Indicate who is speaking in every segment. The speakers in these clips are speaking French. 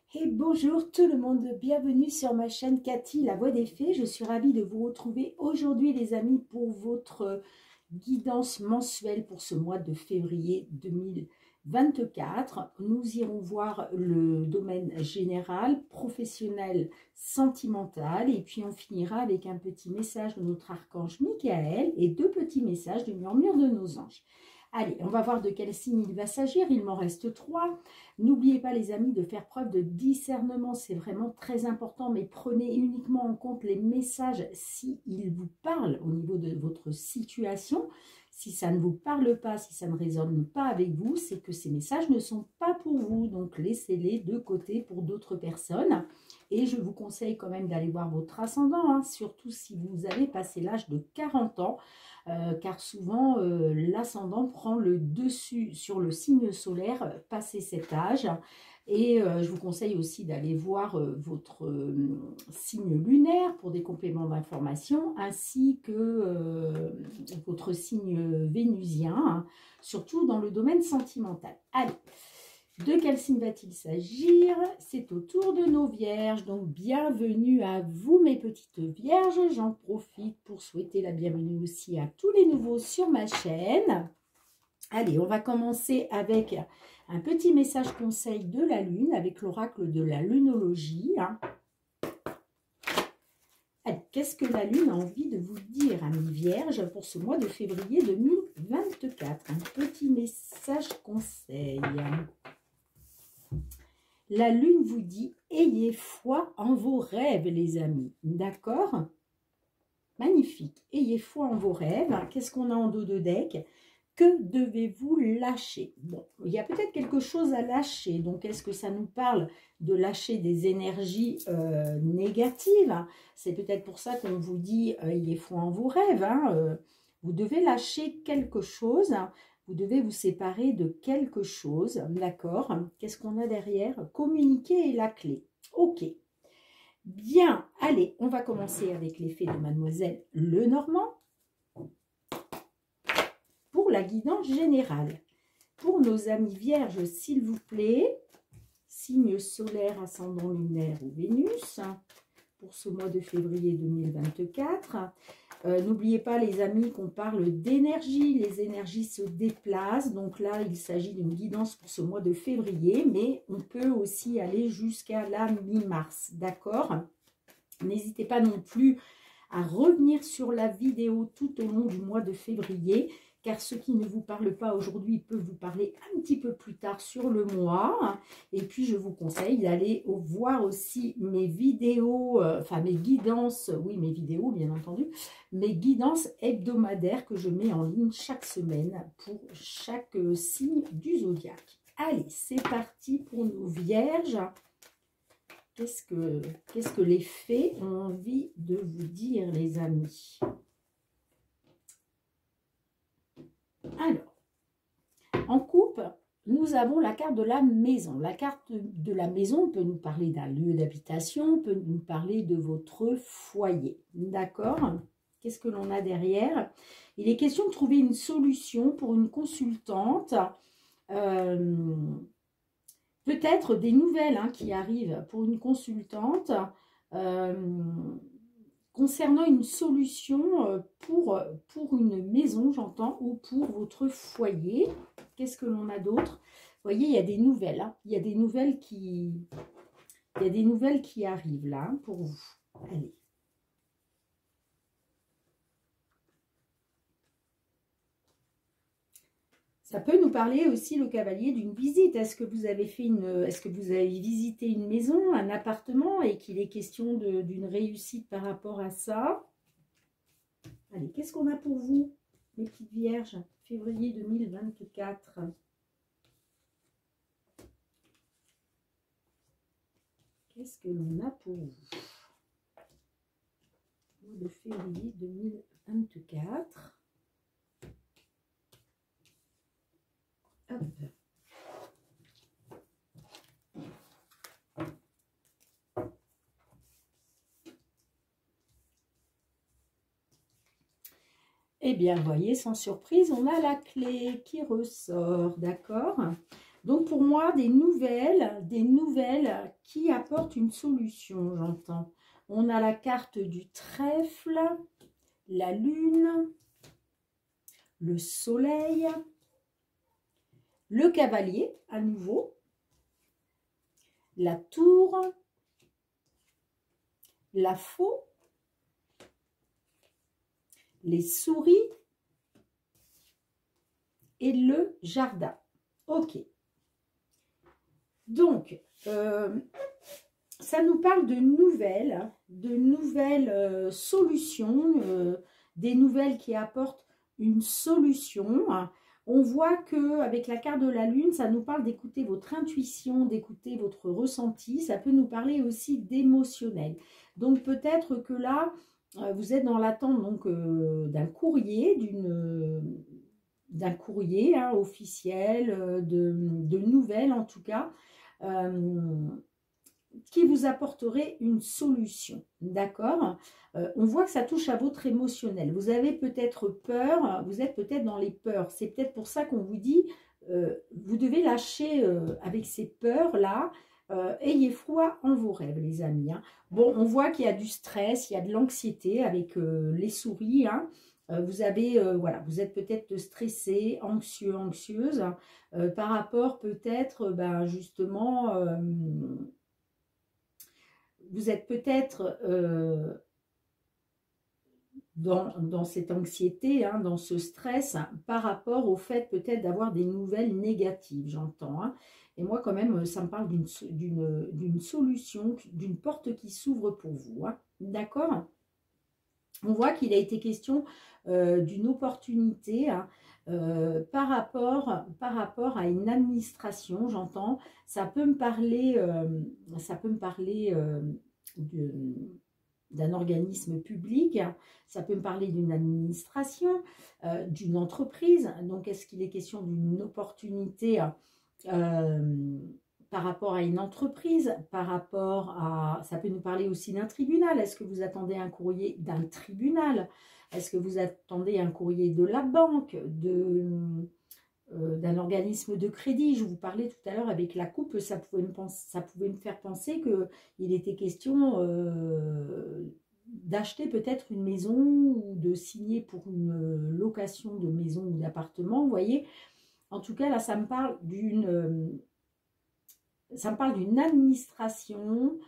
Speaker 1: Et bonjour tout le monde, bienvenue sur ma chaîne Cathy, la voix des fées. Je suis ravie de vous retrouver aujourd'hui les amis pour votre guidance mensuelle pour ce mois de février 2024. Nous irons voir le domaine général, professionnel, sentimental et puis on finira avec un petit message de notre archange Michael et deux petits messages du murmure de nos anges. Allez, on va voir de quel signe il va s'agir. Il m'en reste 3. N'oubliez pas les amis de faire preuve de discernement. C'est vraiment très important. Mais prenez uniquement en compte les messages s'ils vous parlent au niveau de votre situation. Si ça ne vous parle pas, si ça ne résonne pas avec vous, c'est que ces messages ne sont pas pour vous. Donc laissez-les de côté pour d'autres personnes. Et je vous conseille quand même d'aller voir votre ascendant, hein, surtout si vous avez passé l'âge de 40 ans. Car souvent l'ascendant prend le dessus sur le signe solaire passé cet âge. Et je vous conseille aussi d'aller voir votre signe lunaire pour des compléments d'information, ainsi que votre signe vénusien, hein, surtout dans le domaine sentimental. Allez, de quel signe va-t-il s'agir? C'est au tour de nos vierges, donc bienvenue à vous mes petites vierges. J'en profite pour souhaiter la bienvenue aussi à tous les nouveaux sur ma chaîne. Allez, on va commencer avec un petit message conseil de la lune, avec l'oracle de la lunologie. Allez, qu'est-ce que la lune a envie de vous dire, amis vierges, pour ce mois de février 2024? Un petit message conseil. La lune vous dit, ayez foi en vos rêves, les amis. D'accord? Magnifique. Ayez foi en vos rêves. Qu'est-ce qu'on a en dos de deck? Que devez-vous lâcher? Bon, il y a peut-être quelque chose à lâcher. Donc, est-ce que ça nous parle de lâcher des énergies négatives? C'est peut-être pour ça qu'on vous dit, ayez foi en vos rêves. Hein, vous devez lâcher quelque chose. Vous devez vous séparer de quelque chose, d'accord? Qu'est-ce qu'on a derrière? Communiquer est la clé. Ok. Bien, allez, on va commencer avec l'effet de Mademoiselle Lenormand pour la guidance générale. Pour nos amis vierges, s'il vous plaît, signe solaire, ascendant lunaire ou Vénus, pour ce mois de février 2024. N'oubliez pas les amis qu'on parle d'énergie, les énergies se déplacent, donc là il s'agit d'une guidance pour ce mois de février, mais on peut aussi aller jusqu'à la mi-mars, d'accord? N'hésitez pas non plus à revenir sur la vidéo tout au long du mois de février, car ce qui ne vous parle pas aujourd'hui peut vous parler un petit peu plus tard sur le mois. Et puis, je vous conseille d'aller voir aussi mes vidéos, enfin mes guidances, oui, mes vidéos, bien entendu, mes guidances hebdomadaires que je mets en ligne chaque semaine pour chaque signe du zodiaque. Allez, c'est parti pour nos vierges. Qu'est-ce que les fées ont envie de vous dire, les amis? Alors, en couple, nous avons la carte de la maison. La carte de la maison peut nous parler d'un lieu d'habitation, peut nous parler de votre foyer. D'accord? Qu'est-ce que l'on a derrière? Il est question de trouver une solution pour une consultante. Peut-être des nouvelles hein, qui arrivent pour une consultante concernant une solution pour une maison, j'entends, ou pour votre foyer. Qu'est-ce que l'on a d'autre? Vous voyez, il y a des nouvelles. Hein. Il y a des nouvelles qui arrivent là hein, pour vous. Allez. Ça peut nous parler aussi, le cavalier, d'une visite. Est-ce que vous avez visité une maison, un appartement et qu'il est question d'une réussite par rapport à ça? Allez, qu'est-ce qu'on a pour vous, mes petites vierges, février 2024? Qu'est-ce que l'on a pour vous? Le février 2024. Hop. Eh bien, voyez, sans surprise, on a la clé qui ressort, d'accord? Donc pour moi, des nouvelles qui apportent une solution, j'entends. On a la carte du trèfle, la lune, le soleil, le cavalier à nouveau, la tour, la faux, les souris et le jardin. Ok. Donc, ça nous parle de nouvelles solutions, des nouvelles qui apportent une solution. On voit qu'avec la carte de la lune, ça nous parle d'écouter votre intuition, d'écouter votre ressenti. Ça peut nous parler aussi d'émotionnel. Donc peut-être que là, vous êtes dans l'attente d'un courrier, officiel, de nouvelles en tout cas, qui vous apporterait une solution, d'accord? On voit que ça touche à votre émotionnel. Vous avez peut-être peur, vous êtes peut-être dans les peurs. C'est peut-être pour ça qu'on vous dit, vous devez lâcher avec ces peurs-là. Ayez foi en vos rêves, les amis. Hein. Bon, on voit qu'il y a du stress, il y a de l'anxiété avec les souris. Hein. Vous avez, voilà, vous êtes peut-être stressé, anxieux, anxieuse, par rapport peut-être, justement, vous êtes peut-être dans cette anxiété, hein, dans ce stress, hein, par rapport au fait peut-être d'avoir des nouvelles négatives, j'entends. Hein. Et moi, quand même, ça me parle d'une solution, d'une porte qui s'ouvre pour vous. Hein. D'accord? On voit qu'il a été question d'une opportunité hein, par rapport à une administration, j'entends. Ça peut me parler, d'un organisme public, ça peut me parler d'une administration, d'une entreprise. Donc, est-ce qu'il est question d'une opportunité par rapport à une entreprise, par rapport à... Ça peut nous parler aussi d'un tribunal. Est-ce que vous attendez un courrier d'un tribunal? Est-ce que vous attendez un courrier de la banque, d'un organisme de crédit? Je vous parlais tout à l'heure avec la coupe, ça pouvait me faire penser qu'il était question d'acheter peut-être une maison ou de signer pour une location de maison ou d'appartement, vous voyez. En tout cas, là, ça me parle d'une administration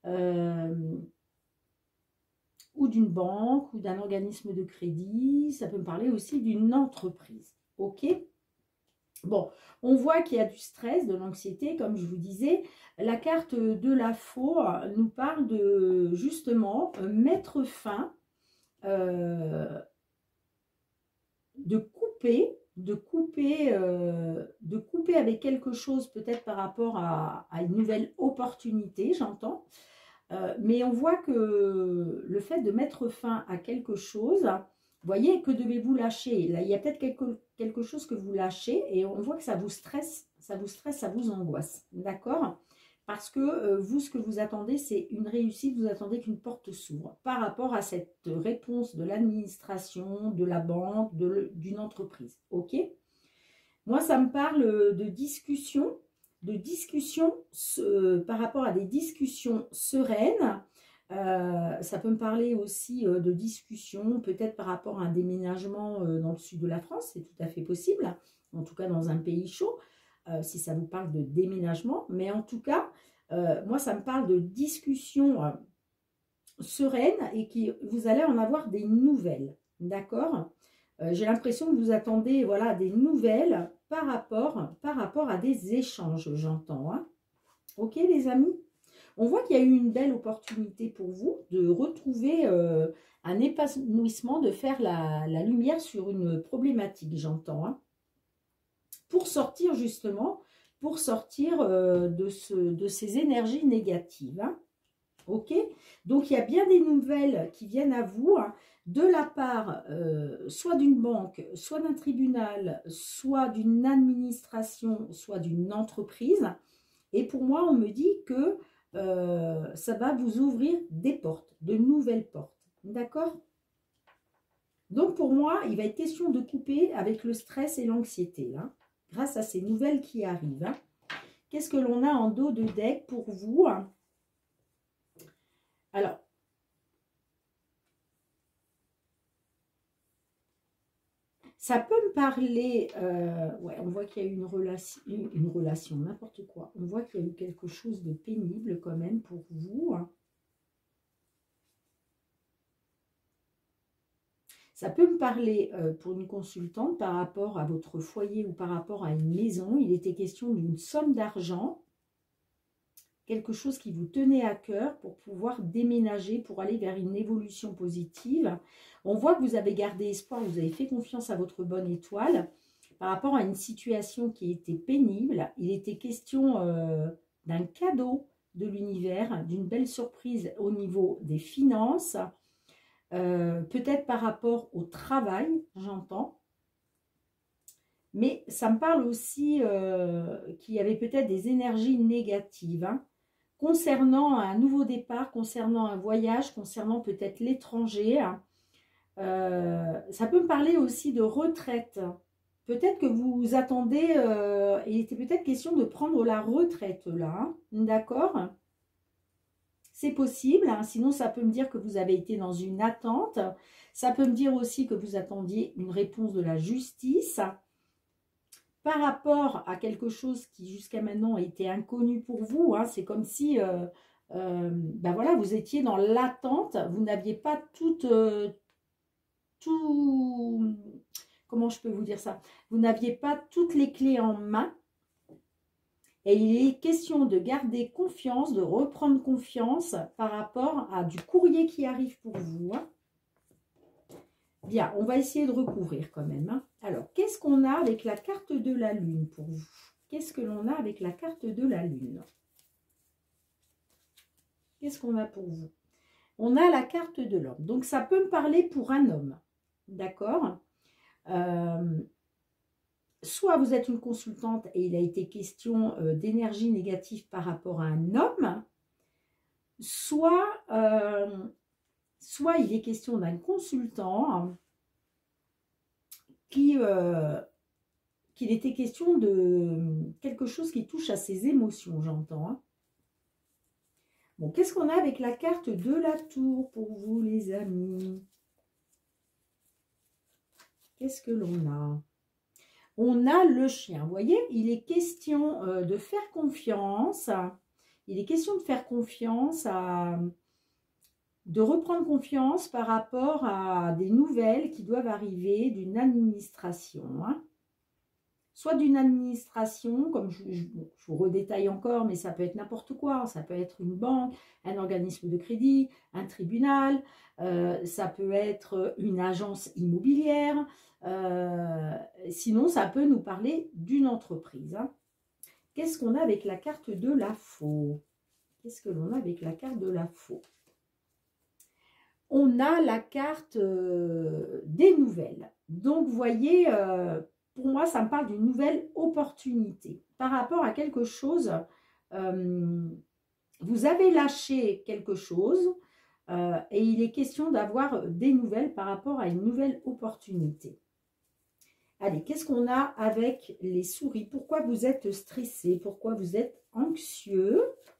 Speaker 1: ou d'une banque ou d'un organisme de crédit. Ça peut me parler aussi d'une entreprise. Ok? Bon, on voit qu'il y a du stress, de l'anxiété, comme je vous disais. La carte de la faux nous parle de, justement, mettre fin, de couper avec quelque chose, peut-être par rapport à une nouvelle opportunité, j'entends. Mais on voit que le fait de mettre fin à quelque chose, vous voyez, que devez-vous lâcher? Là, il y a peut-être quelque chose que vous lâchez et on voit que ça vous stresse, ça vous angoisse. D'accord? Parce que vous, ce que vous attendez, c'est une réussite, vous attendez qu'une porte s'ouvre par rapport à cette réponse de l'administration, de la banque, d'une entreprise. Ok? Moi, ça me parle de discussion par rapport à des discussions sereines. Ça peut me parler aussi de discussions, peut-être par rapport à un déménagement dans le sud de la France, c'est tout à fait possible, en tout cas dans un pays chaud, si ça vous parle de déménagement. Mais en tout cas, moi, ça me parle de discussions sereines et vous allez en avoir des nouvelles, d'accord? J'ai l'impression que vous attendez voilà, des nouvelles par rapport à des échanges, j'entends. Hein. Ok, les amis? On voit qu'il y a eu une belle opportunité pour vous de retrouver un épanouissement, de faire la lumière sur une problématique, j'entends. Hein. Pour sortir justement, de ces énergies négatives. Hein. Ok? Donc, il y a bien des nouvelles qui viennent à vous, hein, de la part soit d'une banque, soit d'un tribunal, soit d'une administration, soit d'une entreprise. Et pour moi, on me dit que ça va vous ouvrir des portes, de nouvelles portes. D'accord? Donc, pour moi, il va être question de couper avec le stress et l'anxiété, hein, grâce à ces nouvelles qui arrivent. Hein. qu'est-ce que l'on a en dos de deck pour vous? Alors, ça peut me parler, ouais, on voit qu'il y a eu une relation, n'importe quoi. On voit qu'il y a eu quelque chose de pénible quand même pour vous. Ça peut me parler pour une consultante par rapport à votre foyer ou par rapport à une maison. Il était question d'une somme d'argent, quelque chose qui vous tenait à cœur pour pouvoir déménager, pour aller vers une évolution positive. On voit que vous avez gardé espoir, vous avez fait confiance à votre bonne étoile par rapport à une situation qui était pénible. Il était question d'un cadeau de l'univers, d'une belle surprise au niveau des finances, peut-être par rapport au travail, j'entends. Mais ça me parle aussi qu'il y avait peut-être des énergies négatives, hein, concernant un nouveau départ, concernant un voyage, concernant peut-être l'étranger. Ça peut me parler aussi de retraite. Peut-être que vous attendez, il était peut-être question de prendre la retraite là, hein, d'accord? C'est possible, hein, sinon ça peut me dire que vous avez été dans une attente. Ça peut me dire aussi que vous attendiez une réponse de la justice par rapport à quelque chose qui jusqu'à maintenant était inconnu pour vous, hein. C'est comme si ben voilà, vous étiez dans l'attente, vous n'aviez pas comment je peux vous dire ça, vous n'aviez pas toutes les clés en main, et il est question de garder confiance, de reprendre confiance par rapport à du courrier qui arrive pour vous, hein. Bien, on va essayer de recouvrir quand même, hein. Alors, qu'est-ce qu'on a avec la carte de la Lune pour vous? Qu'est-ce que l'on a avec la carte de la Lune? Qu'est-ce qu'on a pour vous? On a la carte de l'homme. Donc, ça peut me parler pour un homme. D'accord? Soit vous êtes une consultante et il a été question d'énergie négative par rapport à un homme, soit il est question d'un consultant qu'il était question de quelque chose qui touche à ses émotions, j'entends, hein. Bon, qu'est-ce qu'on a avec la carte de la tour pour vous, les amis? Qu'est-ce que l'on a? On a le chien. Vous voyez, il est question de faire confiance. Il est question de faire confiance de reprendre confiance par rapport à des nouvelles qui doivent arriver d'une administration, hein. Soit d'une administration, comme je vous redétaille encore, mais ça peut être n'importe quoi. Ça peut être une banque, un organisme de crédit, un tribunal, ça peut être une agence immobilière. Sinon, ça peut nous parler d'une entreprise, hein. Qu'est-ce qu'on a avec la carte de la faux? Qu'est-ce que l'on a avec la carte de la faux? On a la carte des nouvelles. Donc, vous voyez, pour moi, ça me parle d'une nouvelle opportunité par rapport à quelque chose. Vous avez lâché quelque chose et il est question d'avoir des nouvelles par rapport à une nouvelle opportunité. Allez, qu'est-ce qu'on a avec les souris? Pourquoi vous êtes stressé? Pourquoi vous êtes anxieux?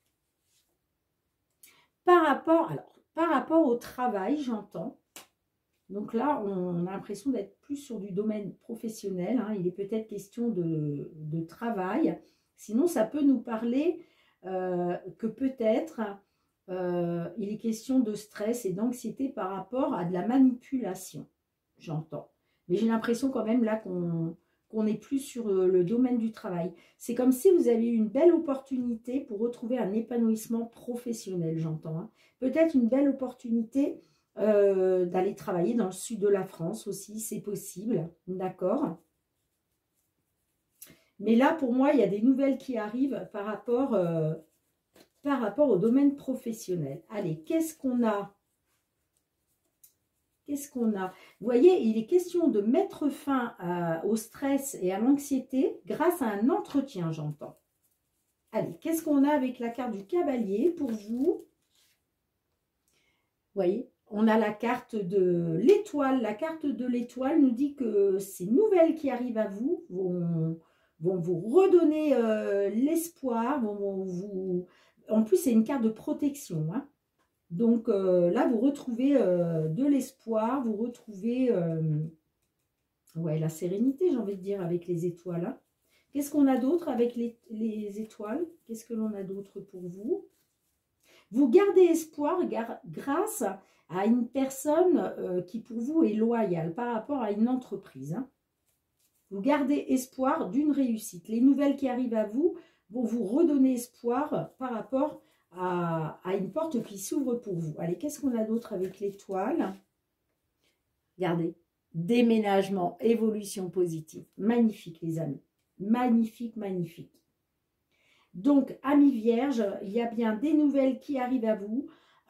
Speaker 1: Par rapport au travail, j'entends. Donc là, on a l'impression d'être plus sur du domaine professionnel, hein. Il est peut-être question de travail. Sinon, ça peut nous parler que peut-être il est question de stress et d'anxiété par rapport à de la manipulation, j'entends. Mais j'ai l'impression quand même là qu'on est plus sur le domaine du travail. C'est comme si vous aviez eu une belle opportunité pour retrouver un épanouissement professionnel, j'entends, hein. Peut-être une belle opportunité d'aller travailler dans le sud de la France aussi, c'est possible, d'accord? Mais là, pour moi, il y a des nouvelles qui arrivent par rapport au domaine professionnel. Allez, qu'est-ce qu'on a? Qu'est-ce qu'on a? Vous voyez, il est question de mettre fin au stress et à l'anxiété grâce à un entretien, j'entends. Allez, qu'est-ce qu'on a avec la carte du cavalier pour vous? Vous voyez, on a la carte de l'étoile. La carte de l'étoile nous dit que ces nouvelles qui arrivent à vous vont vous redonner l'espoir, en plus c'est une carte de protection, hein. Donc là, vous retrouvez de l'espoir, vous retrouvez ouais, la sérénité, j'ai envie de dire, avec les étoiles, hein. Qu'est-ce qu'on a d'autre avec les étoiles? Qu'est-ce que l'on a d'autre pour vous? Vous gardez espoir grâce à une personne qui pour vous est loyale par rapport à une entreprise, hein. Vous gardez espoir d'une réussite. Les nouvelles qui arrivent à vous vont vous redonner espoir par rapport à une porte qui s'ouvre pour vous. Allez, qu'est-ce qu'on a d'autre avec l'étoile? Regardez, déménagement, évolution positive. Magnifique, les amis. Magnifique, magnifique. Donc, amis vierges, il y a bien des nouvelles qui arrivent à vous.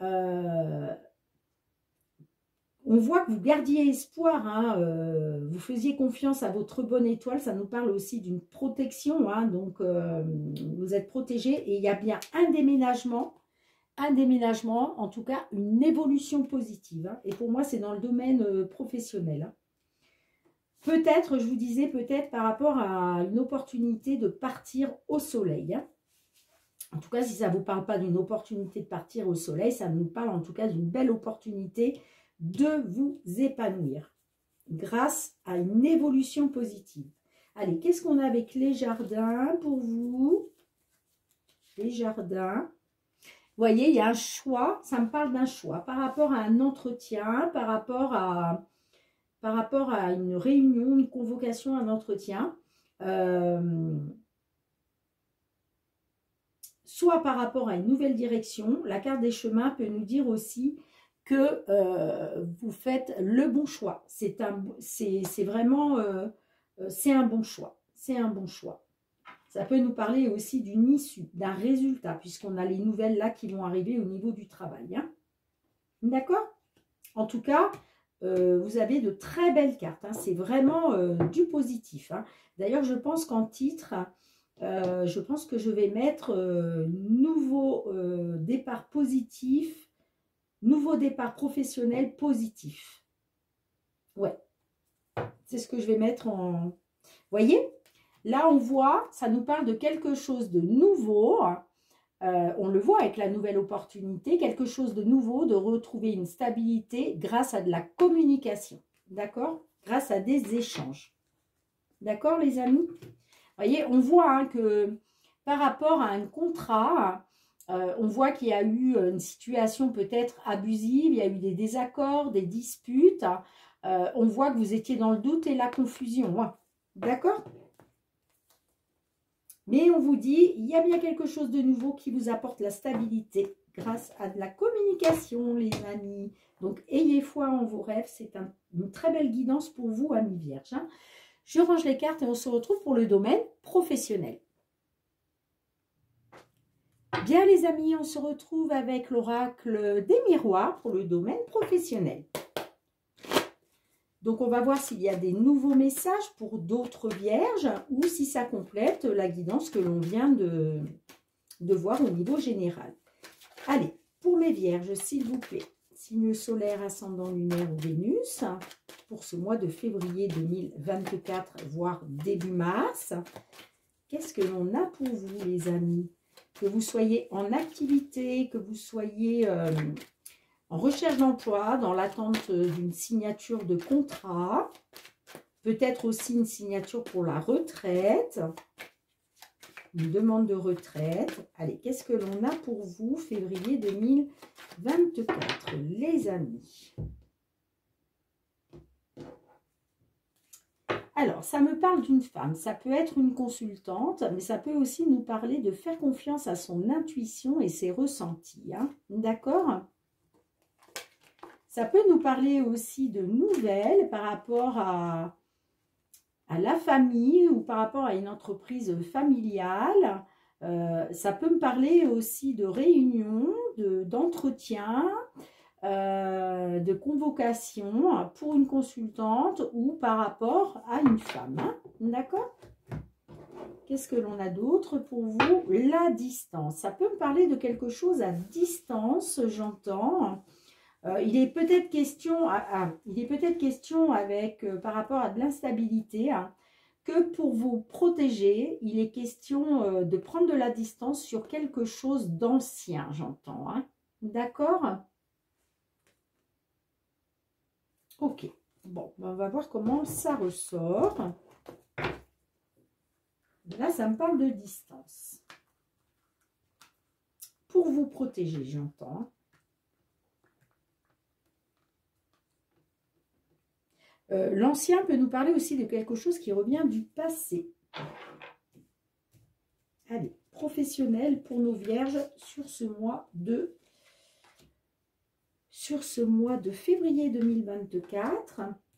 Speaker 1: On voit que vous gardiez espoir, hein, vous faisiez confiance à votre bonne étoile. Ça nous parle aussi d'une protection, hein, donc vous êtes protégés. Et il y a bien un déménagement, en tout cas une évolution positive, hein. Et pour moi, c'est dans le domaine professionnel, hein. Peut-être, je vous disais, peut-être par rapport à une opportunité de partir au soleil, hein. En tout cas, si ça ne vous parle pas d'une opportunité de partir au soleil, ça nous parle en tout cas d'une belle opportunité de vous épanouir grâce à une évolution positive. Allez, qu'est-ce qu'on a avec les jardins pour vous? Les jardins. Vous voyez, il y a un choix, ça me parle d'un choix par rapport à un entretien, par rapport à une réunion, une convocation, un entretien. Soit par rapport à une nouvelle direction. La carte des chemins peut nous dire aussi que vous faites le bon choix. C'est vraiment c'est un bon choix. C'est un bon choix. Ça peut nous parler aussi d'une issue, d'un résultat, puisqu'on a les nouvelles là qui vont arriver au niveau du travail, hein. D'accord? En tout cas, vous avez de très belles cartes, hein. C'est vraiment du positif, hein. D'ailleurs, je pense qu'en titre, je pense que je vais mettre nouveau départ positif, nouveau départ professionnel positif. Ouais, c'est ce que je vais mettre en... Vous voyez, là on voit, ça nous parle de quelque chose de nouveau. On le voit avec la nouvelle opportunité, quelque chose de nouveau, de retrouver une stabilité grâce à de la communication. D'accord? Grâce à des échanges. D'accord, les amis? Vous voyez, on voit, hein, que par rapport à un contrat, on voit qu'il y a eu une situation peut-être abusive, il y a eu des désaccords, des disputes. On voit que vous étiez dans le doute et la confusion, hein. D'accord? Mais on vous dit, il y a bien quelque chose de nouveau qui vous apporte la stabilité grâce à de la communication, les amis. Donc, ayez foi en vos rêves. C'est une très belle guidance pour vous, amis vierges, hein. Je range les cartes et on se retrouve pour le domaine professionnel. Bien, les amis, on se retrouve avec l'oracle des miroirs pour le domaine professionnel. Donc, on va voir s'il y a des nouveaux messages pour d'autres vierges ou si ça complète la guidance que l'on vient de voir au niveau général. Allez, pour mes vierges, s'il vous plaît, signe solaire, ascendant lunaire ou Vénus, pour ce mois de février 2024, voire début mars, qu'est-ce que l'on a pour vous, les amis? Que vous soyez en activité, que vous soyez... en recherche d'emploi, dans l'attente d'une signature de contrat, peut-être aussi une signature pour la retraite, une demande de retraite. Allez, qu'est-ce que l'on a pour vous, février 2024, les amis? Alors, ça me parle d'une femme, ça peut être une consultante, mais ça peut aussi nous parler de faire confiance à son intuition et ses ressentis, hein. D'accord ? Ça peut nous parler aussi de nouvelles par rapport à la famille ou par rapport à une entreprise familiale. Ça peut me parler aussi de réunions, d'entretiens, de convocations pour une consultante ou par rapport à une femme, hein. D'accord? Qu'est-ce que l'on a d'autre pour vous? La distance. Ça peut me parler de quelque chose à distance, j'entends. Il est peut-être question, avec, par rapport à de l'instabilité, hein, que pour vous protéger, il est question de prendre de la distance sur quelque chose d'ancien, j'entends. Hein. D'accord? Ok. Bon, on va voir comment ça ressort. Là, ça me parle de distance. Pour vous protéger, j'entends. L'ancien peut nous parler aussi de quelque chose qui revient du passé. Allez, professionnel pour nos vierges sur ce mois de février 2024.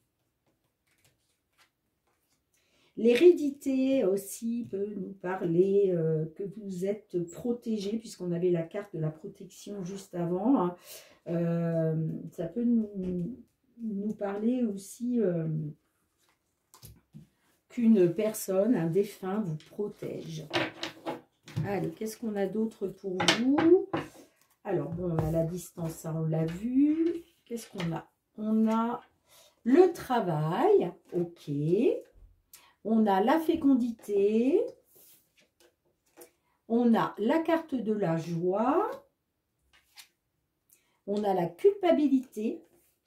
Speaker 1: L'hérédité aussi peut nous parler que vous êtes protégé, puisqu'on avait la carte de la protection juste avant. Hein. Ça peut nous parler aussi qu'une personne, un défunt, vous protège. Allez, qu'est-ce qu'on a d'autre pour vous? Alors, bon, on a la distance, ça on l'a vu. Qu'est-ce qu'on a? On a le travail, ok. On a la fécondité. On a la carte de la joie. On a la culpabilité.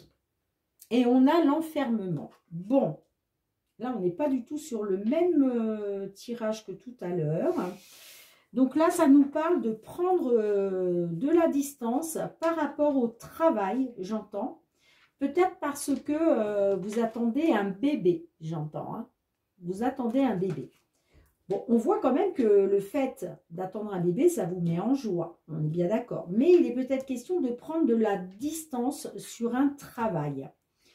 Speaker 1: Et on a l'enfermement. Bon, là, on n'est pas du tout sur le même tirage que tout à l'heure. Donc là, ça nous parle de prendre de la distance par rapport au travail, j'entends. Peut-être parce que vous attendez un bébé, j'entends. Hein. Vous attendez un bébé. Bon, on voit quand même que le fait d'attendre un bébé, ça vous met en joie. On est bien d'accord. Mais il est peut-être question de prendre de la distance sur un travail.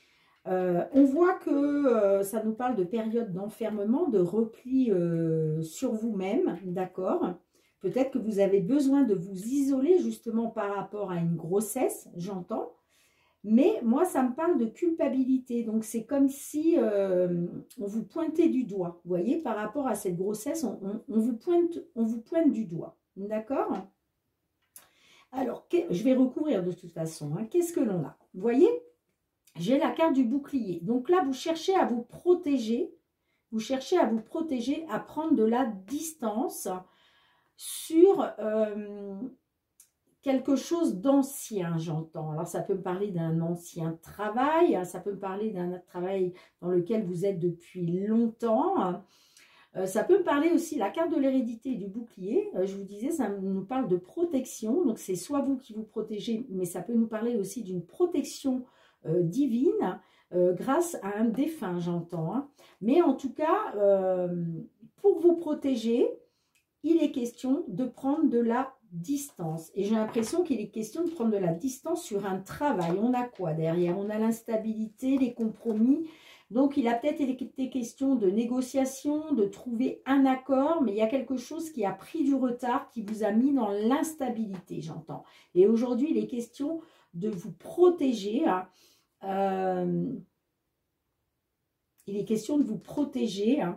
Speaker 1: On voit que ça nous parle de période d'enfermement, de repli sur vous-même, d'accord? Peut-être que vous avez besoin de vous isoler justement par rapport à une grossesse, j'entends. Mais moi, ça me parle de culpabilité. Donc, c'est comme si on vous pointait du doigt. Vous voyez, par rapport à cette grossesse, on vous pointe du doigt. D'accord? Alors, je vais recouvrir de toute façon. Hein. Qu'est-ce que l'on a? Vous voyez? J'ai la carte du bouclier. Donc là, vous cherchez à vous protéger. Vous cherchez à vous protéger, à prendre de la distance sur quelque chose d'ancien, j'entends. Alors, ça peut me parler d'un ancien travail. Ça peut me parler d'un travail dans lequel vous êtes depuis longtemps. Ça peut me parler aussi, la carte de l'hérédité et du bouclier. Je vous disais, ça nous parle de protection. Donc, c'est soit vous qui vous protégez, mais ça peut nous parler aussi d'une protection divine grâce à un défunt, j'entends. Hein. Mais en tout cas, pour vous protéger, il est question de prendre de la distance. Et j'ai l'impression qu'il est question de prendre de la distance sur un travail. On a quoi derrière? On a l'instabilité, les compromis. Donc, il a peut-être été question de négociation, de trouver un accord, mais il y a quelque chose qui a pris du retard, qui vous a mis dans l'instabilité, j'entends. Et aujourd'hui, il est question de vous protéger. Hein. Il est question de vous protéger hein,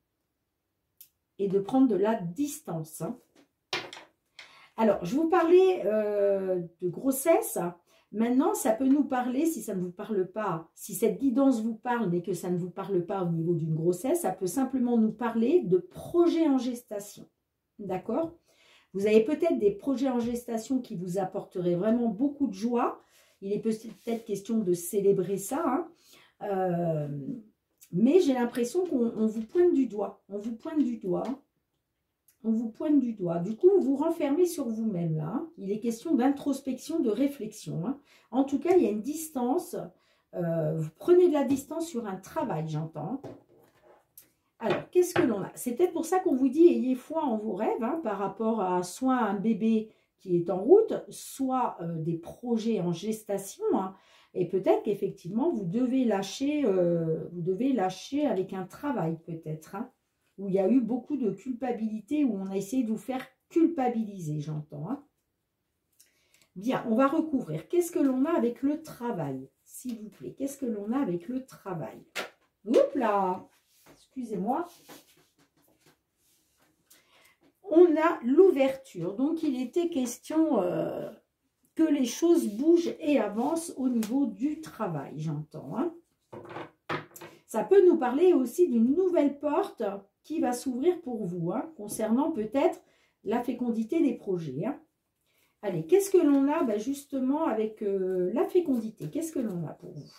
Speaker 1: et de prendre de la distance. Hein. Alors, je vous parlais de grossesse. Maintenant, ça peut nous parler, si ça ne vous parle pas, si cette guidance vous parle, mais que ça ne vous parle pas au niveau d'une grossesse, ça peut simplement nous parler de projets en gestation. D'accord? Vous avez peut-être des projets en gestation qui vous apporteraient vraiment beaucoup de joie. Il est peut-être question de célébrer ça. Hein. Mais j'ai l'impression qu'on vous pointe du doigt. On vous pointe du doigt. On vous pointe du doigt. Du coup, vous vous renfermez sur vous-même là. Il est question d'introspection, de réflexion. Hein. En tout cas, il y a une distance. Vous prenez de la distance sur un travail, j'entends. Alors, qu'est-ce que l'on a? C'est peut-être pour ça qu'on vous dit ayez foi en vos rêves hein, par rapport à soit un bébé qui est en route, soit des projets en gestation. Hein. Et peut-être qu'effectivement, vous devez lâcher avec un travail peut-être. Hein. Où il y a eu beaucoup de culpabilité, où on a essayé de vous faire culpabiliser, j'entends. Hein. Bien, on va recouvrir. Qu'est-ce que l'on a avec le travail, s'il vous plaît? Qu'est-ce que l'on a avec le travail? Oups là, excusez-moi. On a l'ouverture. Donc, il était question que les choses bougent et avancent au niveau du travail, j'entends. Hein. Ça peut nous parler aussi d'une nouvelle porte qui va s'ouvrir pour vous, hein, concernant peut-être la fécondité des projets. Hein. Allez, qu'est-ce que l'on a ben justement avec la fécondité? Qu'est-ce que l'on a pour vous?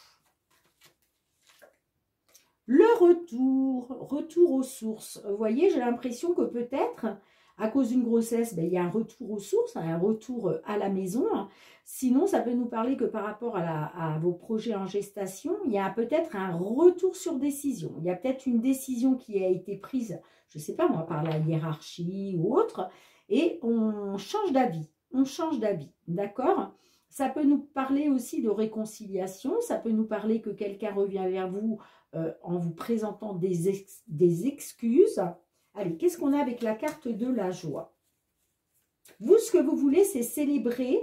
Speaker 1: Le retour aux sources. Vous voyez, j'ai l'impression que peut-être, à cause d'une grossesse, ben, il y a un retour aux sources, un retour à la maison. Sinon, ça peut nous parler que par rapport à vos projets en gestation, il y a peut-être un retour sur décision. Il y a peut-être une décision qui a été prise, je ne sais pas moi, par la hiérarchie ou autre, et on change d'avis. On change d'avis, d'accord? Ça peut nous parler aussi de réconciliation, ça peut nous parler que quelqu'un revient vers vous en vous présentant des excuses. Allez, qu'est-ce qu'on a avec la carte de la joie? Vous, ce que vous voulez, c'est célébrer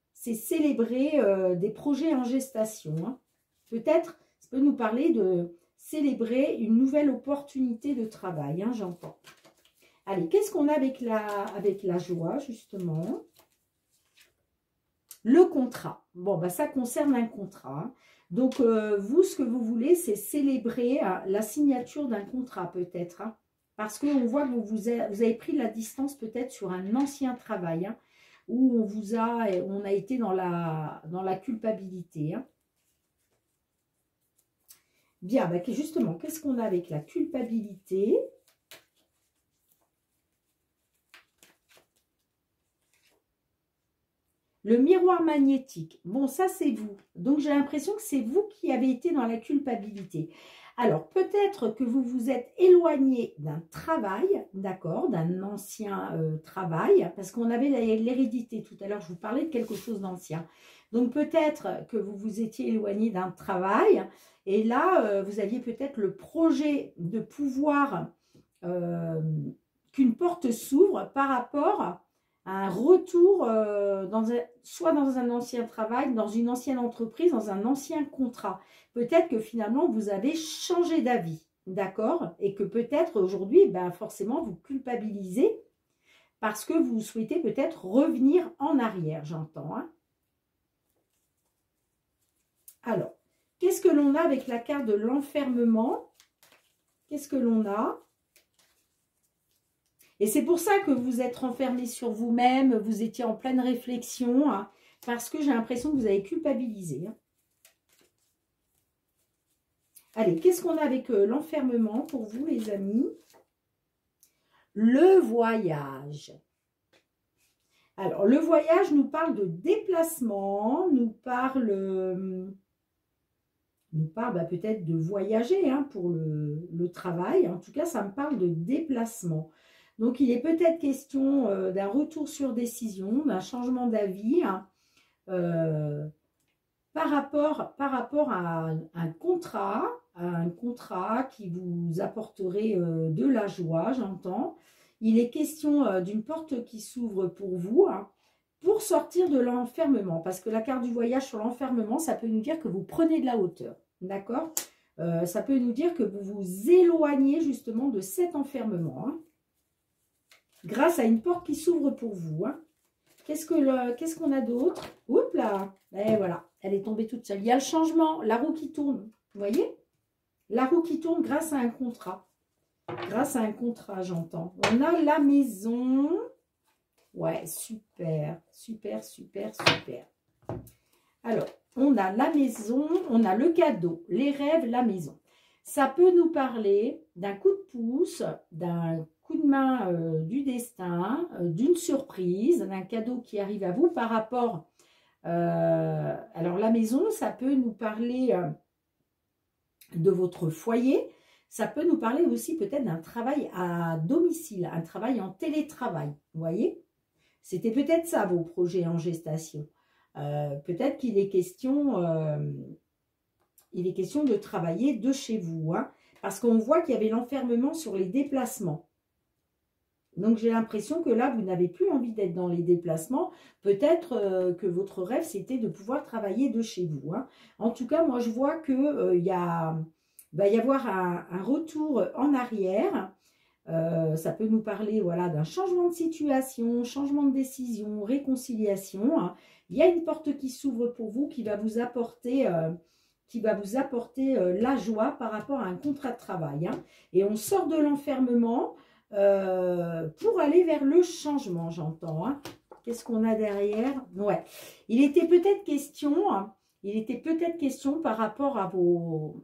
Speaker 1: des projets en gestation. Hein. Peut-être, ça peut nous parler de célébrer une nouvelle opportunité de travail, hein, j'entends. Allez, qu'est-ce qu'on a avec la joie, justement? Le contrat. Bon, bah, ça concerne un contrat. Hein. Donc, vous, ce que vous voulez, c'est célébrer la signature d'un contrat, peut-être. Hein, parce qu'on voit que vous avez pris la distance, peut-être, sur un ancien travail, hein, où on a été dans la culpabilité. Hein. Bien, bah, justement, qu'est-ce qu'on a avec la culpabilité ? Le miroir magnétique, bon, ça c'est vous. Donc, j'ai l'impression que c'est vous qui avez été dans la culpabilité. Alors, peut-être que vous vous êtes éloigné d'un travail, d'accord, d'un ancien travail, parce qu'on avait l'hérédité. Tout à l'heure, je vous parlais de quelque chose d'ancien. Donc, peut-être que vous vous étiez éloigné d'un travail, et là, vous aviez peut-être le projet de pouvoir qu'une porte s'ouvre par rapport un retour soit dans un ancien travail, dans une ancienne entreprise, dans un ancien contrat. Peut-être que finalement, vous avez changé d'avis, d'accord? Et que peut-être aujourd'hui, ben, forcément, vous culpabilisez parce que vous souhaitez peut-être revenir en arrière, j'entends. Hein? Alors, qu'est-ce que l'on a avec la carte de l'enfermement? Qu'est-ce que l'on a? Et c'est pour ça que vous êtes renfermé sur vous-même, vous étiez en pleine réflexion, hein, parce que j'ai l'impression que vous avez culpabilisé. Hein. Allez, qu'est-ce qu'on a avec l'enfermement pour vous, les amis? Le voyage. Alors, le voyage nous parle de déplacement, nous parle bah, peut-être de voyager hein, pour le travail. En tout cas, ça me parle de déplacement. Donc, il est peut-être question d'un retour sur décision, d'un changement d'avis hein, par rapport à un contrat qui vous apporterait de la joie, j'entends. Il est question d'une porte qui s'ouvre pour vous, hein, pour sortir de l'enfermement. Parce que la carte du voyage sur l'enfermement, ça peut nous dire que vous prenez de la hauteur, d'accord? Ça peut nous dire que vous vous éloignez justement de cet enfermement, hein, grâce à une porte qui s'ouvre pour vous. Hein. Qu'est-ce qu'on a d'autre? Oups là. Et voilà, elle est tombée toute seule. Il y a le changement, la roue qui tourne. Vous voyez? La roue qui tourne grâce à un contrat. Grâce à un contrat, j'entends. On a la maison. Ouais, super, super, super, super. Alors, on a la maison, on a le cadeau, les rêves, la maison. Ça peut nous parler d'un coup de pouce, d'un coup de main du destin, d'une surprise, d'un cadeau qui arrive à vous par rapport... alors, la maison, ça peut nous parler de votre foyer. Ça peut nous parler aussi peut-être d'un travail à domicile, un travail en télétravail. Vous voyez? C'était peut-être ça, vos projets en gestation. Peut-être qu'il est question... il est question de travailler de chez vous, hein, parce qu'on voit qu'il y avait l'enfermement sur les déplacements. Donc, j'ai l'impression que là, vous n'avez plus envie d'être dans les déplacements. Peut-être que votre rêve, c'était de pouvoir travailler de chez vous. Hein. En tout cas, moi, je vois qu'il va y avoir un retour en arrière. Ça peut nous parler voilà, d'un changement de situation, changement de décision, réconciliation. Hein. Il y a une porte qui s'ouvre pour vous qui va vous apporter... qui va vous apporter la joie par rapport à un contrat de travail. Hein. Et on sort de l'enfermement pour aller vers le changement, j'entends. Hein. Qu'est-ce qu'on a derrière? Ouais. Il était peut-être question, hein, par rapport à vos...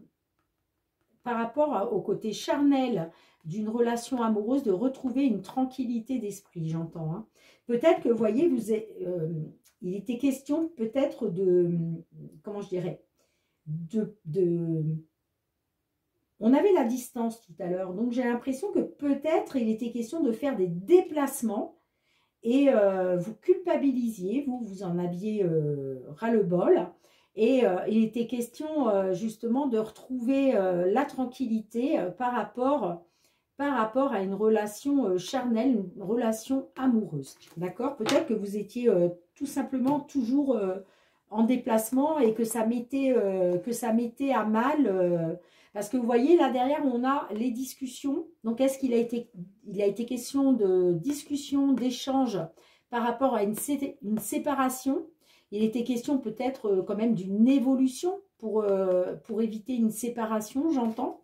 Speaker 1: au côté charnel d'une relation amoureuse, de retrouver une tranquillité d'esprit, j'entends. Hein. Peut-être que, vous voyez, il était question peut-être de, comment je dirais, on avait la distance tout à l'heure, donc j'ai l'impression que peut-être il était question de faire des déplacements et vous culpabilisiez, vous en aviez ras-le-bol. Et il était question justement de retrouver la tranquillité par rapport à une relation charnelle, une relation amoureuse. D'accord? Peut-être que vous étiez tout simplement toujours en déplacement et que ça mettait à mal. Parce que vous voyez, là derrière, on a les discussions. Donc, est-ce qu'il a été question de discussion, d'échange par rapport à une séparation? Il était question peut-être quand même d'une évolution pour éviter une séparation, j'entends.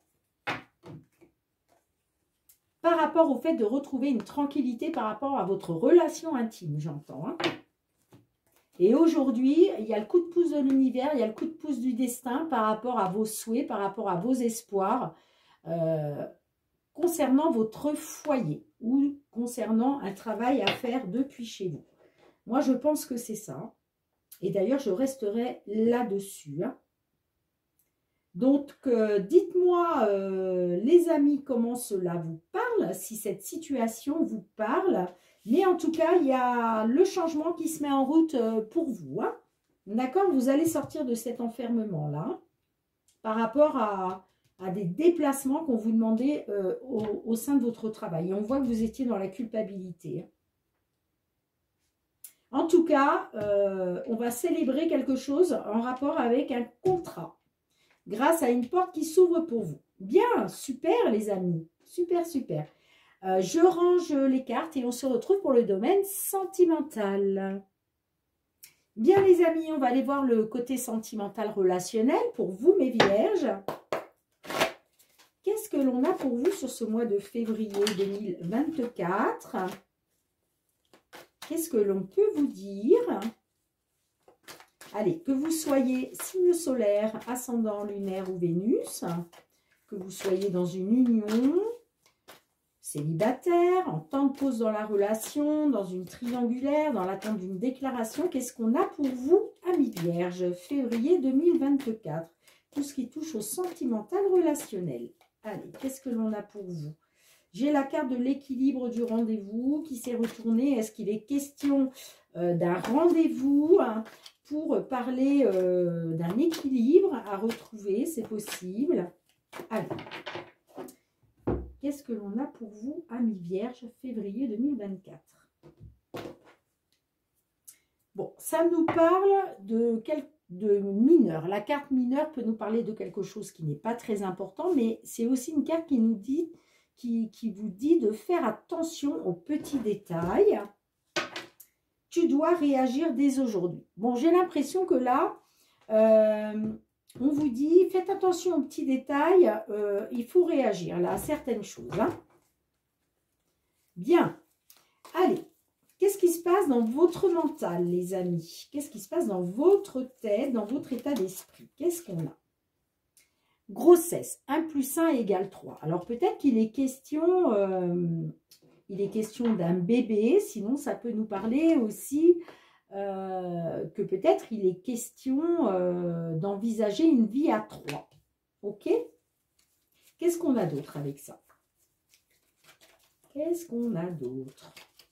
Speaker 1: Par rapport au fait de retrouver une tranquillité par rapport à votre relation intime, j'entends. Hein. Et aujourd'hui, il y a le coup de pouce de l'univers, il y a le coup de pouce du destin par rapport à vos souhaits, par rapport à vos espoirs, concernant votre foyer ou concernant un travail à faire depuis chez vous. Moi, je pense que c'est ça. Et d'ailleurs, je resterai là-dessus. Hein. Donc, dites-moi, les amis, comment cela vous parle, si cette situation vous parle. Mais en tout cas, il y a le changement qui se met en route pour vous. Hein. D'accord? Vous allez sortir de cet enfermement-là par rapport à des déplacements qu'on vous demandait au sein de votre travail. Et on voit que vous étiez dans la culpabilité. Hein. En tout cas, on va célébrer quelque chose en rapport avec un contrat. Grâce à une porte qui s'ouvre pour vous. Bien, super les amis. Super, super. Je range les cartes et on se retrouve pour le domaine sentimental. Bien les amis, on va aller voir le côté sentimental relationnel pour vous mes vierges. Qu'est-ce que l'on a pour vous sur ce mois de février 2024? Qu'est-ce que l'on peut vous dire? Allez, que vous soyez signe solaire, ascendant lunaire ou Vénus, que vous soyez dans une union, célibataire, en temps de pause dans la relation, dans une triangulaire, dans l'attente d'une déclaration, qu'est-ce qu'on a pour vous, amis vierges, février 2024? Tout ce qui touche au sentimental relationnel. Allez, qu'est-ce que l'on a pour vous? J'ai la carte de l'équilibre du rendez-vous qui s'est retournée. Est-ce qu'il est question d'un rendez-vous pour parler d'un équilibre à retrouver? C'est possible. Allez. Qu'est-ce que l'on a pour vous, amis vierges, février 2024? Bon, ça nous parle de mineur. La carte mineure peut nous parler de quelque chose qui n'est pas très important, mais c'est aussi une carte qui nous dit, qui vous dit de faire attention aux petits détails. Tu dois réagir dès aujourd'hui. Bon, j'ai l'impression que là, on vous dit, faites attention aux petits détails, il faut réagir là à certaines choses. Hein. Bien. Allez, qu'est-ce qui se passe dans votre mental, les amis? Qu'est-ce qui se passe dans votre tête, dans votre état d'esprit? Qu'est-ce qu'on a? Grossesse, 1 + 1 = 3. Alors peut-être qu'il est question, d'un bébé, sinon ça peut nous parler aussi que peut-être il est question d'envisager une vie à 3. Ok? Qu'est-ce qu'on a d'autre avec ça? Qu'est-ce qu'on a d'autre?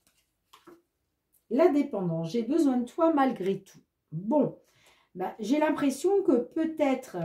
Speaker 1: La dépendance, j'ai besoin de toi malgré tout. Bon, bah, j'ai l'impression que peut-être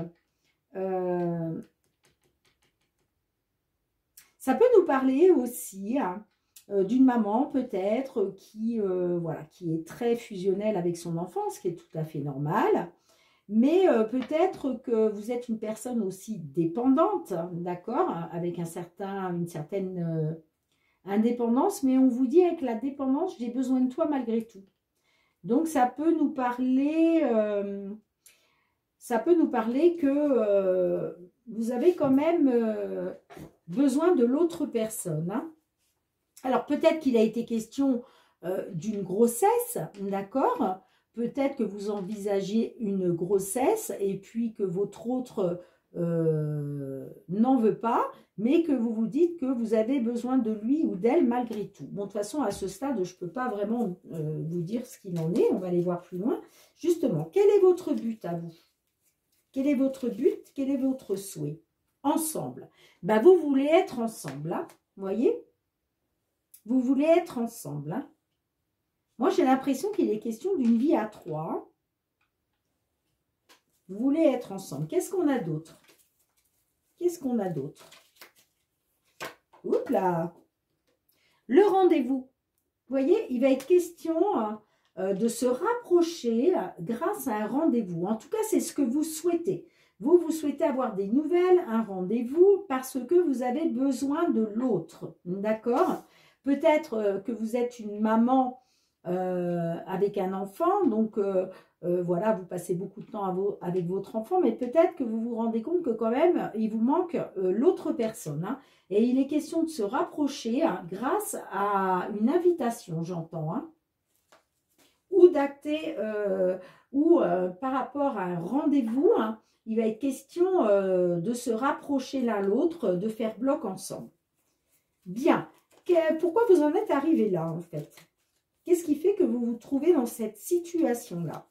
Speaker 1: ça peut nous parler aussi d'une maman peut-être qui est très fusionnelle avec son enfant, ce qui est tout à fait normal. Mais peut-être que vous êtes une personne aussi dépendante, d'accord, avec une certaine indépendance, mais on vous dit avec la dépendance, j'ai besoin de toi malgré tout. Donc ça peut nous parler ça peut nous parler que vous avez quand même besoin de l'autre personne. Hein. Alors, peut-être qu'il a été question d'une grossesse, d'accord? Peut-être que vous envisagez une grossesse et puis que votre autre n'en veut pas, mais que vous vous dites que vous avez besoin de lui ou d'elle malgré tout. Bon, de toute façon, à ce stade, je ne peux pas vraiment vous dire ce qu'il en est. On va aller voir plus loin. Justement, quel est votre but à vous? Quel est votre but? Quel est votre souhait? Ensemble. Ben, vous voulez être ensemble, hein? Vous voyez? Vous voulez être ensemble. Hein? Moi, j'ai l'impression qu'il est question d'une vie à trois. Vous voulez être ensemble. Qu'est-ce qu'on a d'autre? Qu'est-ce qu'on a d'autre? Oups là! Le rendez-vous. Vous voyez, il va être question de se rapprocher grâce à un rendez-vous. En tout cas, c'est ce que vous souhaitez. Vous souhaitez avoir des nouvelles, un rendez-vous, parce que vous avez besoin de l'autre. D'accord? Peut-être que vous êtes une maman avec un enfant, donc voilà, vous passez beaucoup de temps avec votre enfant, mais peut-être que vous vous rendez compte que quand même, il vous manque l'autre personne. Hein, et il est question de se rapprocher grâce à une invitation, j'entends, hein, ou d'acter, ou par rapport à un rendez-vous, hein, il va être question de se rapprocher l'un l'autre, de faire bloc ensemble. Bien. Pourquoi vous en êtes arrivé là, en fait? Qu'est-ce qui fait que vous vous trouvez dans cette situation-là?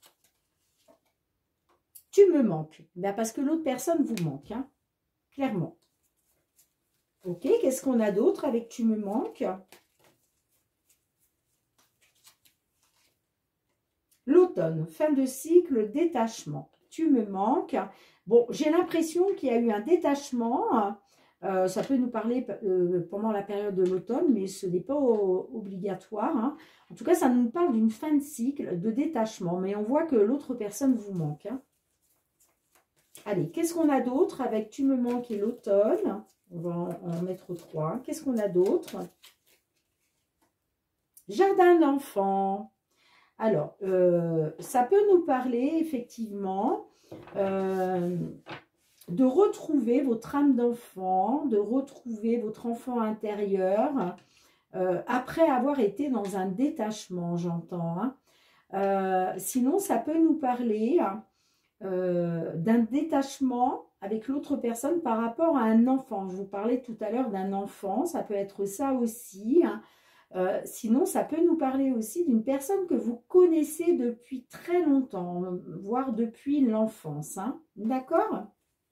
Speaker 1: Tu me manques. Ben parce que l'autre personne vous manque, hein, clairement. Ok, qu'est-ce qu'on a d'autre avec tu me manques? L'automne, fin de cycle, détachement. Tu me manques. Bon, j'ai l'impression qu'il y a eu un détachement. Ça peut nous parler pendant la période de l'automne, mais ce n'est pas obligatoire. Hein. En tout cas, ça nous parle d'une fin de cycle, de détachement. Mais on voit que l'autre personne vous manque. Hein. Allez, qu'est-ce qu'on a d'autre avec tu me manques et l'automne? On va en mettre 3. Qu'est-ce qu'on a d'autre? Jardin d'enfants. Alors, ça peut nous parler effectivement de retrouver votre âme d'enfant, de retrouver votre enfant intérieur après avoir été dans un détachement, j'entends. Hein. Sinon, ça peut nous parler d'un détachement avec l'autre personne par rapport à un enfant. Je vous parlais tout à l'heure d'un enfant, ça peut être ça aussi. Hein. Sinon, ça peut nous parler aussi d'une personne que vous connaissez depuis très longtemps, voire depuis l'enfance. Hein. D'accord?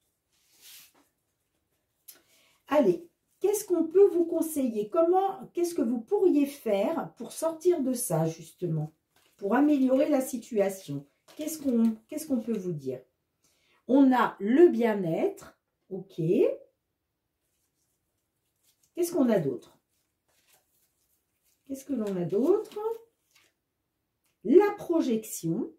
Speaker 1: Allez, qu'est-ce qu'on peut vous conseiller? Qu'est-ce que vous pourriez faire pour sortir de ça, justement? Pour améliorer la situation? Qu'est-ce qu'on peut vous dire? On a le bien-être, ok. Qu'est-ce qu'on a d'autre? Qu'est-ce que l'on a d'autre? La projection.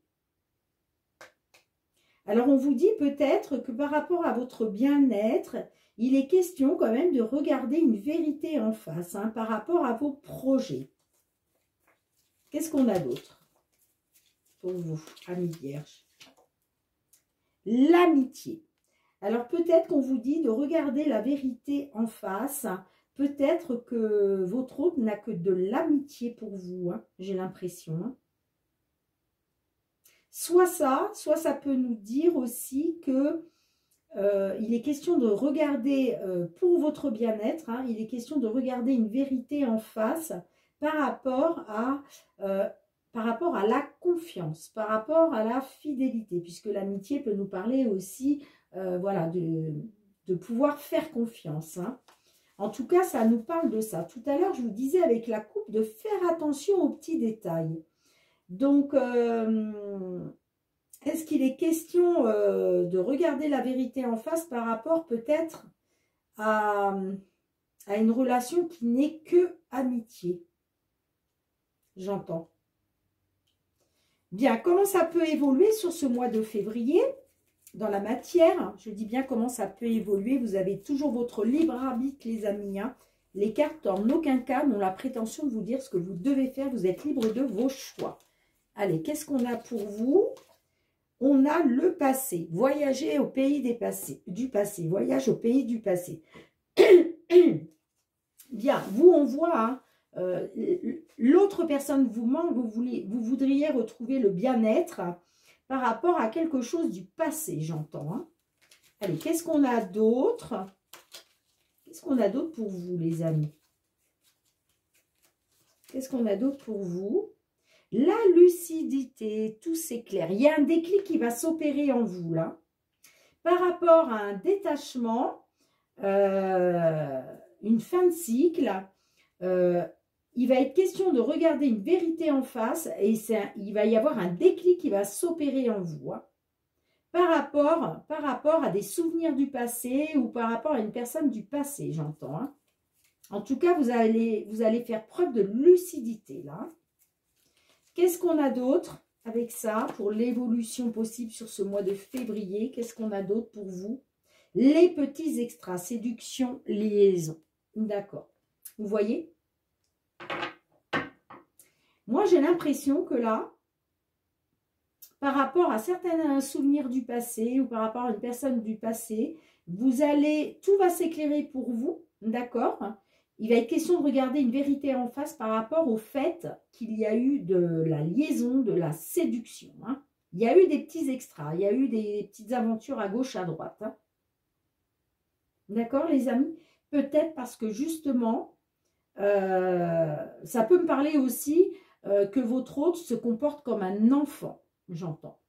Speaker 1: Alors, on vous dit peut-être que par rapport à votre bien-être, il est question quand même de regarder une vérité en face hein, par rapport à vos projets. Qu'est-ce qu'on a d'autre pour vous, amis vierges? L'amitié. Alors, peut-être qu'on vous dit de regarder la vérité en face. Peut-être que votre autre n'a que de l'amitié pour vous, hein, j'ai l'impression. Hein. Soit ça peut nous dire aussi que il est question de regarder pour votre bien-être, hein, il est question de regarder une vérité en face par rapport à la confiance, par rapport à la fidélité, puisque l'amitié peut nous parler aussi voilà, de pouvoir faire confiance. Hein. En tout cas, ça nous parle de ça. Tout à l'heure, je vous disais avec la coupe de faire attention aux petits détails. Donc, est-ce qu'il est question de regarder la vérité en face par rapport peut-être à une relation qui n'est que amitié? J'entends. Bien, comment ça peut évoluer sur ce mois de février? Dans la matière, je dis bien comment ça peut évoluer. Vous avez toujours votre libre arbitre, les amis. Hein. Les cartes, en aucun cas, n'ont la prétention de vous dire ce que vous devez faire. Vous êtes libre de vos choix. Allez, qu'est-ce qu'on a pour vous? on a le passé. Voyager au pays du passé. Voyage au pays du passé. Bien, vous, on voit, hein, l'autre personne vous manque, vous voudriez retrouver le bien-être par rapport à quelque chose du passé, j'entends. Hein. Allez, qu'est-ce qu'on a d'autre? Qu'est-ce qu'on a d'autre pour vous, les amis? Qu'est-ce qu'on a d'autre pour vous? La lucidité, tout s'éclaire. Il y a un déclic qui va s'opérer en vous, là. Par rapport à un détachement, une fin de cycle, il va être question de regarder une vérité en face et il va y avoir un déclic qui va s'opérer en vous. Hein. Par rapport à des souvenirs du passé ou par rapport à une personne du passé, j'entends. Hein. En tout cas, vous allez faire preuve de lucidité, là. Qu'est-ce qu'on a d'autre avec ça pour l'évolution possible sur ce mois de février? Qu'est-ce qu'on a d'autre pour vous? Les petits extras, séduction, liaison. D'accord. Vous voyez? Moi, j'ai l'impression que là, par rapport à certains souvenirs du passé ou par rapport à une personne du passé, tout va s'éclairer pour vous, d'accord? Il va être question de regarder une vérité en face par rapport au fait qu'il y a eu de la liaison, de la séduction. Hein. Il y a eu des petits extras, il y a eu des petites aventures à gauche, à droite. Hein. D'accord, les amis? Peut-être parce que justement, ça peut me parler aussi que votre hôte se comporte comme un enfant, j'entends.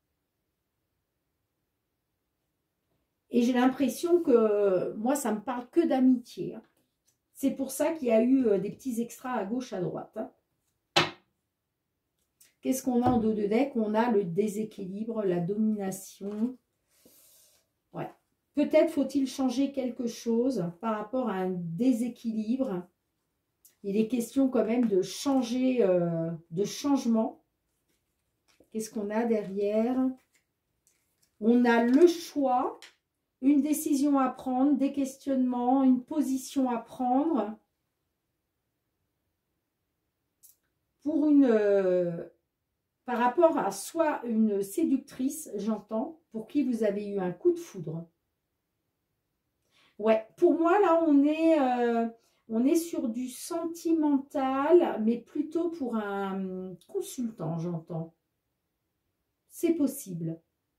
Speaker 1: Et j'ai l'impression que, moi, ça me parle que d'amitié. Hein. C'est pour ça qu'il y a eu des petits extras à gauche, à droite. Hein. Qu'est-ce qu'on a en dos de deck? On a le déséquilibre, la domination. Ouais. Peut-être faut-il changer quelque chose par rapport à un déséquilibre. Il est question quand même de changer, de changement. Qu'est-ce qu'on a derrière? On a le choix, une décision à prendre, des questionnements, une position à prendre pour par rapport à soit une séductrice, j'entends, pour qui vous avez eu un coup de foudre. Ouais, pour moi, là, on est sur du sentimental, mais plutôt pour un consultant, j'entends. C'est possible.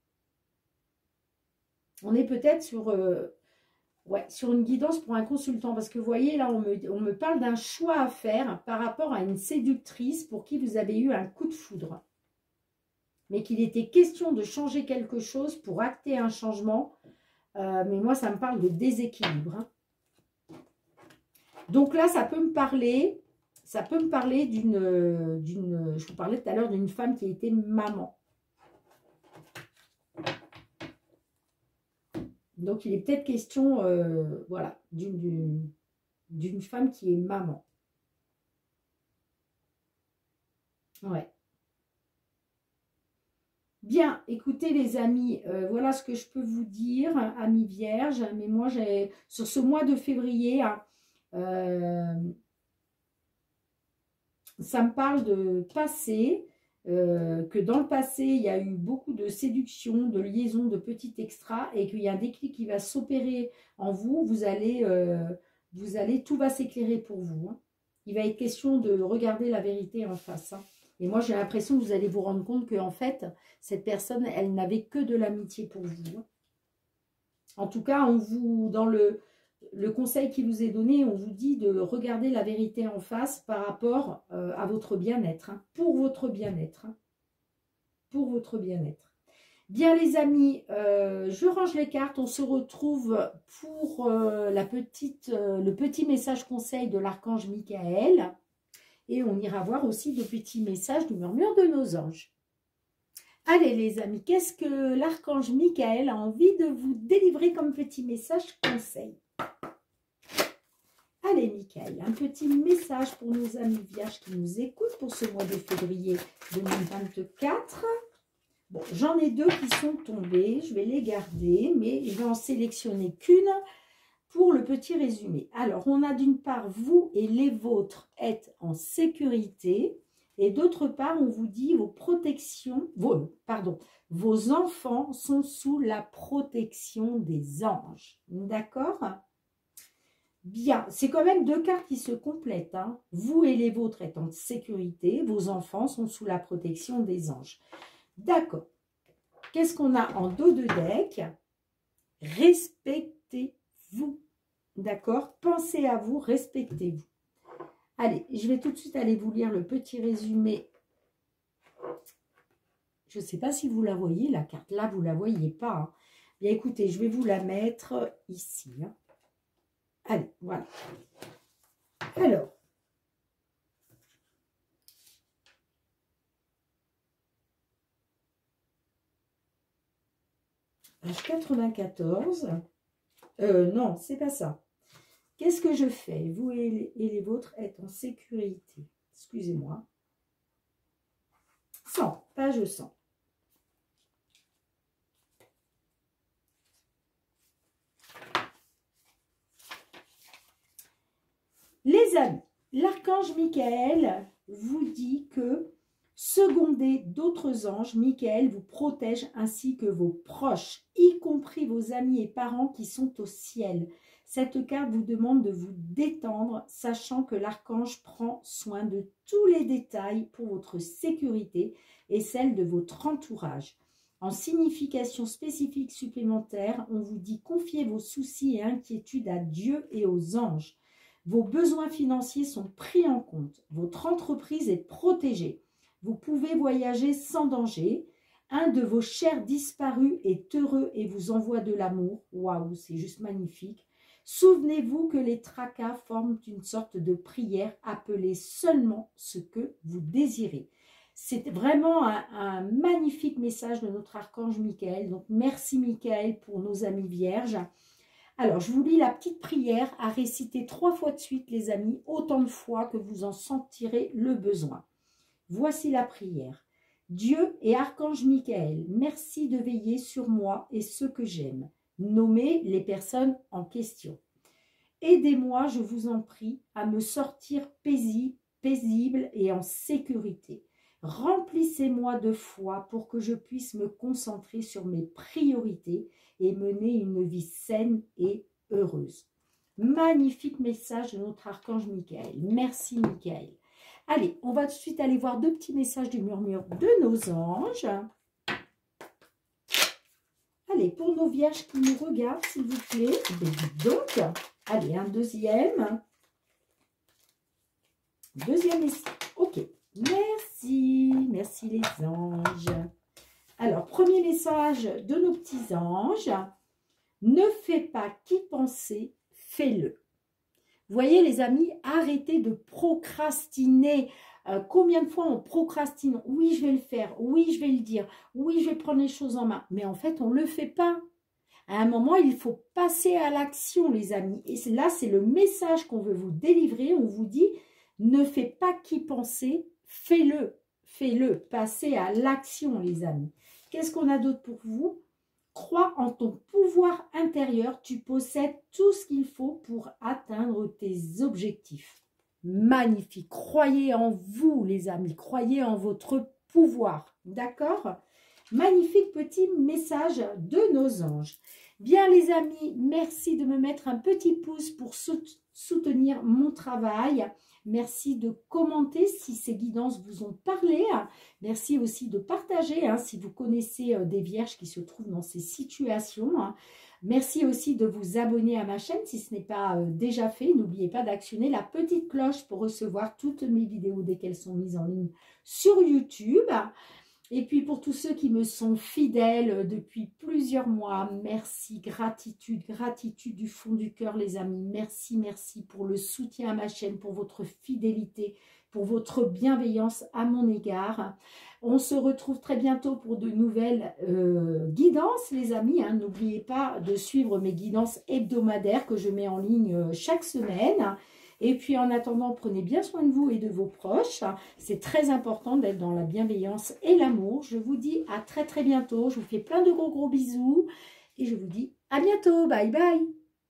Speaker 1: On est peut-être sur, sur une guidance pour un consultant. Parce que vous voyez, là, on me parle d'un choix à faire par rapport à une séductrice pour qui vous avez eu un coup de foudre. Mais qu'il était question de changer quelque chose pour acter un changement. Mais moi, ça me parle de déséquilibre. Hein. Donc là, ça peut me parler d'une, je vous parlais tout à l'heure d'une femme qui a été maman. Donc, il est peut-être question, voilà, d'une femme qui est maman. Ouais. Bien, écoutez les amis, voilà ce que je peux vous dire, amis vierges. Mais moi, sur ce mois de février, ça me parle de passé, que dans le passé, il y a eu beaucoup de séduction, de liaison, de petits extras, et qu'il y a un déclic qui va s'opérer en vous. Vous allez, tout va s'éclairer pour vous. Hein. Il va être question de regarder la vérité en face. Hein. Et moi, j'ai l'impression que vous allez vous rendre compte qu'en fait, cette personne, elle n'avait que de l'amitié pour vous. Hein. En tout cas, dans le conseil qui vous est donné, on vous dit de regarder la vérité en face par rapport à votre bien-être, hein, pour votre bien-être. Hein, pour votre bien-être. Bien les amis, je range les cartes. On se retrouve pour le petit message conseil de l'archange Michael. Et on ira voir aussi de petits messages du murmure de nos anges. Allez les amis, qu'est-ce que l'archange Michael a envie de vous délivrer comme petit message conseil? Allez Michael, un petit message pour nos amis vierges qui nous écoutent pour ce mois de février 2024. Bon, j'en ai deux qui sont tombés, je vais les garder, mais je vais en sélectionner qu'une pour le petit résumé. Alors, on a d'une part, vous et les vôtres êtes en sécurité Et d'autre part, on vous dit vos enfants sont sous la protection des anges. D'accord? Bien, c'est quand même 2 cartes qui se complètent. Hein. Vous et les vôtres êtes en sécurité, vos enfants sont sous la protection des anges. D'accord. Qu'est-ce qu'on a en dos de deck? Respectez-vous. D'accord? Pensez à vous, respectez-vous. Allez, je vais tout de suite aller vous lire le petit résumé. Je ne sais pas si vous la voyez, la carte. Là, vous ne la voyez pas. Hein. Bien, écoutez, je vais vous la mettre ici. Hein. Allez, voilà. Alors. Page 94. Non, c'est pas ça. Qu'est-ce que je fais? Vous et les vôtres êtes en sécurité. Excusez-moi. 100, page 100. Les amis, l'archange Michael vous dit que secondez d'autres anges, Michael vous protège ainsi que vos proches, y compris vos amis et parents qui sont au ciel. Cette carte vous demande de vous détendre, sachant que l'archange prend soin de tous les détails pour votre sécurité et celle de votre entourage. En signification spécifique supplémentaire, on vous dit confiez vos soucis et inquiétudes à Dieu et aux anges. Vos besoins financiers sont pris en compte. Votre entreprise est protégée. Vous pouvez voyager sans danger. Un de vos chers disparus est heureux et vous envoie de l'amour. Waouh, c'est juste magnifique. Souvenez-vous que les tracas forment une sorte de prière. Appelez seulement ce que vous désirez. C'est vraiment un magnifique message de notre archange Michael. Donc, merci Michael pour nos amis vierges. Alors, je vous lis la petite prière à réciter 3 fois de suite, les amis, autant de fois que vous en sentirez le besoin. Voici la prière. Dieu et archange Michael, merci de veiller sur moi et ceux que j'aime. Nommez les personnes en question. Aidez-moi, je vous en prie, à me sortir paisible et en sécurité. Remplissez-moi de foi pour que je puisse me concentrer sur mes priorités et mener une vie saine et heureuse. Magnifique message de notre archange Michael. Merci Michael. Allez, on va tout de suite aller voir 2 petits messages du murmure de nos anges. Allez, pour nos vierges qui nous regardent, s'il vous plaît. Donc, allez, un deuxième. Deuxième message. Ok, merci. Merci les anges. Alors, premier message de nos petits anges. Ne fais pas qu'y penser, fais-le. Vous voyez les amis, arrêtez de procrastiner. Combien de fois on procrastine? Oui, je vais le faire. Oui, je vais le dire. Oui, je vais prendre les choses en main. Mais en fait, on ne le fait pas. À un moment, il faut passer à l'action, les amis. Et là, c'est le message qu'on veut vous délivrer. On vous dit, ne fais pas qu'y penser, fais-le. Fais-le. Passez à l'action, les amis. Qu'est-ce qu'on a d'autre pour vous? Crois en ton pouvoir intérieur, tu possèdes tout ce qu'il faut pour atteindre tes objectifs. Magnifique, croyez en vous les amis, croyez en votre pouvoir, d'accord? Magnifique petit message de nos anges. Bien les amis, merci de me mettre un petit pouce pour soutenir mon travail. Merci de commenter si ces guidances vous ont parlé. Merci aussi de partager si vous connaissez des vierges qui se trouvent dans ces situations. Merci aussi de vous abonner à ma chaîne si ce n'est pas déjà fait. N'oubliez pas d'actionner la petite cloche pour recevoir toutes mes vidéos dès qu'elles sont mises en ligne sur YouTube. Et puis pour tous ceux qui me sont fidèles depuis plusieurs mois, merci, gratitude, gratitude du fond du cœur les amis. Merci, merci pour le soutien à ma chaîne, pour votre fidélité, pour votre bienveillance à mon égard. On se retrouve très bientôt pour de nouvelles guidances les amis. N'oubliez pas de suivre mes guidances hebdomadaires que je mets en ligne chaque semaine. Et puis en attendant, prenez bien soin de vous et de vos proches. C'est très important d'être dans la bienveillance et l'amour. Je vous dis à très très bientôt. Je vous fais plein de gros bisous. Et je vous dis à bientôt. Bye bye.